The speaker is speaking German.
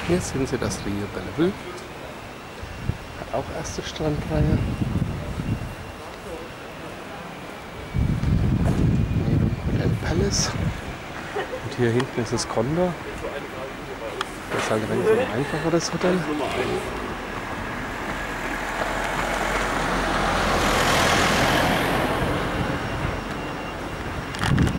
Hier sehen Sie das Rio Bellevue. Hat auch erste Strandreihe. Neben Hotel Palace. Und hier hinten ist das Condor. Das ist halt ein wenig so ein einfacheres Hotel.